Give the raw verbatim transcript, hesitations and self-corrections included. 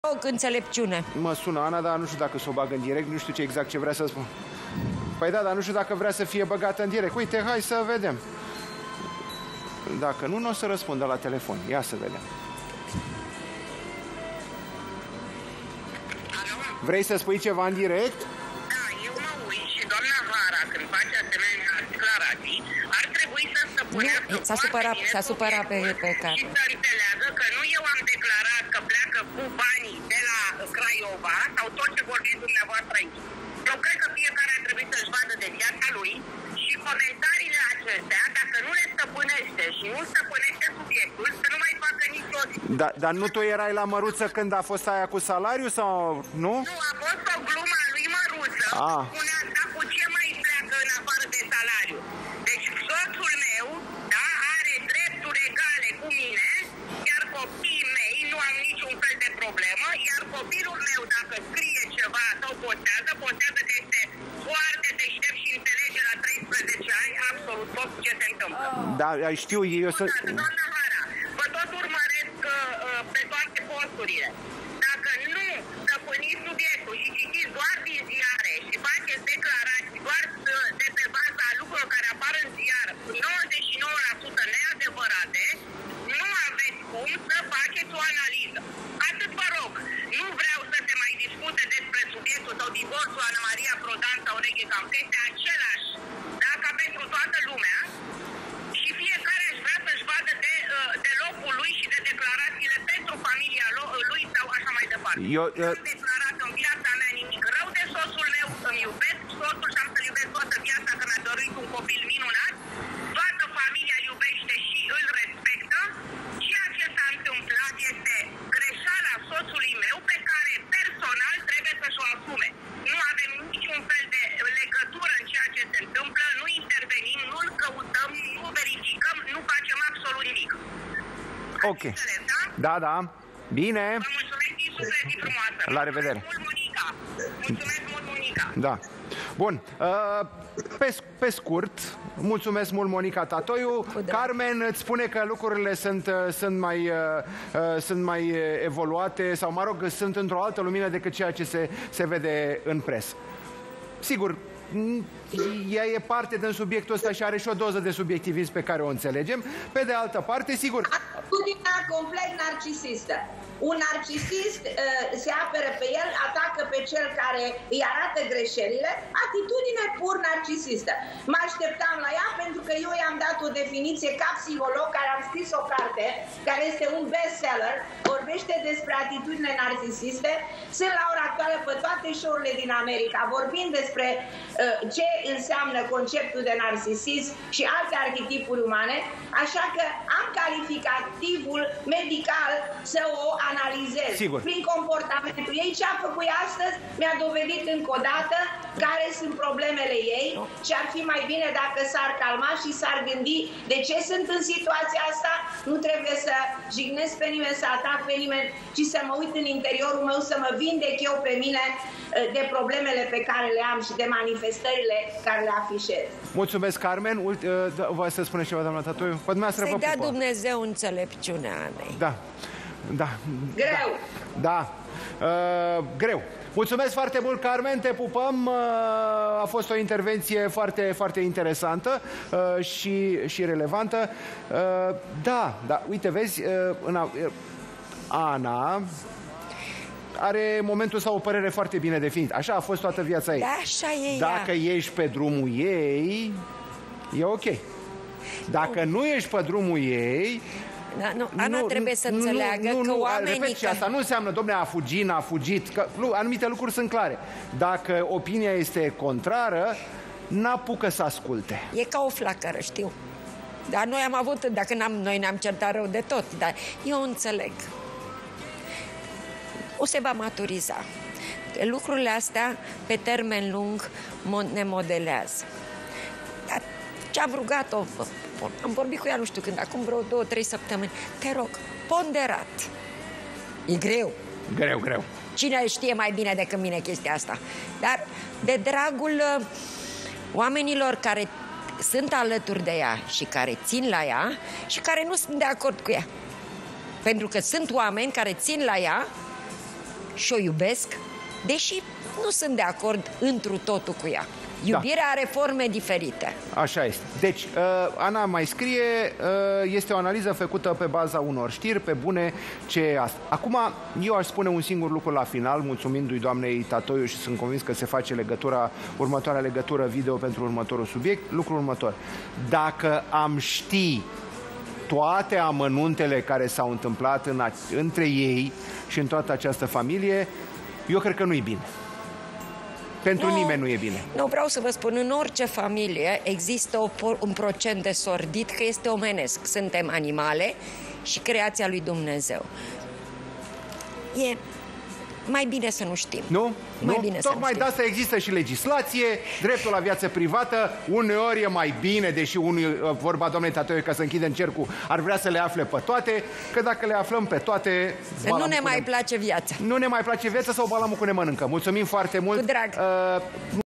O înțelepciune. Mă sună Ana, dar nu știu dacă s-o bag în direct, nu știu ce exact ce vrea să spun. Păi da, dar nu știu dacă vrea să fie băgată în direct. Uite, hai să vedem. Dacă nu, nu o să răspundă la telefon. Ia să vedem. Alo? Vrei să spui ceva în direct? Da, eu mă uit și doamna Vara, când face asemenea declarații, ar trebui să stăpânească s-a supărat, s-a supărat pe, pe care. și să înțeleagă că nu eu am declarat că pleacă cu banii de la Craiova sau tot ce vorbiți dumneavoastră aici. Eu cred că fiecare ar trebui să-și vadă de viața lui și comentariile acestea, dacă nu le stăpânește și nu stăpânește subiectul, să nu mai facă nicio zi. Da, dar nu tu erai la Măruță când a fost aia cu salariu sau nu? Nu, a fost o glumă a lui Măruță. Ah. Spunea, da, cu ce mai pleacă în afară de salariu? Deci soțul meu, da, are drepturi egale cu mine, iar copiii mei nu am niciun fel de problemă, iar copilul meu, dacă scrie ceva sau postează, postează că este foarte deștept și înțelege la treisprezece ani absolut tot ce se întâmplă. Da, știu, eu să... Doamna Vara, vă tot urmăresc uh, pe toate posturile. Dacă nu stăpâniți subiectul și citiți doar din ziare și faceți declarații doar de pe baza lucrurilor care apar în ziar, nouăzeci și nouă la sută neadevărate, nu aveți cum să faceți o analiză. Atât vă rog, nu vreau să se mai discute despre subiectul sau divorțul Ana Maria Prodan sau Reghe Cam, că este același, da, ca pentru toată lumea, și fiecare își vrea să-și vadă de, de locul lui și de declarațiile pentru familia lui sau așa mai departe. Eu, Nu am declarat în viața mea nimic rău de soțul meu, îmi iubesc soțul și am să-l iubesc toată viața, că mi-a dorit un copil minunat. Toată familia îl iubește și îl respectă. Ceea ce s-a întâmplat este greșeala soțului meu pe care personal trebuie să-și o asume. Nu avem niciun fel de legătură în ceea ce se întâmplă, nu intervenim, nu-l căutăm, nu verificăm, nu facem absolut nimic. Ok. Da, da. Bine. Vă mulțumesc din suflet, zi frumoasă. La revedere. Mulțumesc mult, Monica. Mulțumesc mult, Monica. Da. Bun. Uh, pe, pe scurt, mulțumesc mult, Monica Tatoiu. Da. Carmen îți spune că lucrurile sunt, sunt, mai, uh, sunt mai evoluate sau, mă rog, sunt într-o altă lumină decât ceea ce se, se vede în presă. Sigur, ea e parte din subiectul ăsta și are și o doză de subiectivism pe care o înțelegem. Pe de altă parte, sigur... Atitudinea complet narcisistă. Un narcisist uh, se apără pe el, atacă pe cel care îi arată greșelile. Atitudine pur narcisistă. Mă așteptam la ea pentru că eu i-am dat o definiție ca psiholog, care am scris o carte, care este un bestseller, vorbește despre atitudine narcisiste. Sunt la ora actuală pe toate show-urile din America, vorbind despre uh, ce înseamnă conceptul de narcisism și alte arhetipuri umane, așa că am calificativul medical să o analizez. Sigur. Prin comportamentul ei. Ce a făcut astăzi mi-a dovedit încă o dată care sunt problemele ei și ar fi mai bine dacă s-ar calma și s-ar gândi de ce sunt în situația asta. Nu trebuie să jignesc pe nimeni, să atac pe nimeni, ci să mă uit în interiorul meu, să mă vindec eu pe mine de problemele pe care le am și de manifestările care le afișez. Mulțumesc, Carmen. Vă să spuneți ceva, doamna Tatoiu? Să-i dea Dumnezeu înțelepciunea Anei. Da. Da. Greu. Da. da. Uh, greu. Mulțumesc foarte mult, Carmen, te pupăm. Uh, a fost o intervenție foarte, foarte interesantă uh, și, și relevantă. Uh, da, da, uite, vezi, uh, în, uh, Ana are momentul sau o părere foarte bine definită. Așa a fost toată viața ei. Da, așa e Dacă ea. ești pe drumul ei, e ok. Dacă nu, nu ești pe drumul ei... Da, nu, Ana nu, trebuie să nu, înțeleagă nu, că nu, oamenii... repet, și asta nu înseamnă, dom'le, a fugit, n-a fugit, că anumite lucruri sunt clare. Dacă opinia este contrară, n-apucă să asculte. E ca o flacără, știu. Dar noi am avut, dacă n-am, noi ne-am certat rău de tot, dar eu înțeleg. O se va maturiza. Lucrurile astea, pe termen lung, ne modelează. Dar ce-am rugat-o... Am vorbit cu ea, nu știu când, acum vreo două, trei săptămâni. Te rog, ponderat. E greu. Greu, greu. Cine știe mai bine decât mine chestia asta? Dar de dragul uh, oamenilor care sunt alături de ea și care țin la ea și care nu sunt de acord cu ea. Pentru că sunt oameni care țin la ea și o iubesc, deși nu sunt de acord întru totul cu ea. Iubirea are forme diferite. Așa este. Deci, uh, Ana mai scrie, uh, este o analiză făcută pe baza unor știri, pe bune, ce e asta. Acum, eu aș spune un singur lucru la final, mulțumindu-i doamnei Tatoiu și sunt convins că se face legătura, următoarea legătură video pentru următorul subiect. Lucrul următor. Dacă am ști toate amănuntele care s-au întâmplat în a, între ei și în toată această familie, eu cred că nu-i bine. Pentru nu, nimeni nu e bine. Nu, vreau să vă spun, în orice familie există o, un procent de sordid că este omenesc. Suntem animale și creația lui Dumnezeu. E mai bine să nu știm. Nu? Mai nu? Bine Tocmai de asta există și legislație, dreptul la viață privată, uneori e mai bine, deși unul, vorba doamnei Tatoiu, că să închidem cercul, ar vrea să le afle pe toate, că dacă le aflăm pe toate... Nu ne mai place viața. Nu ne mai place viața sau balamul cu ne mănâncă. Mulțumim foarte mult. Cu drag. Uh,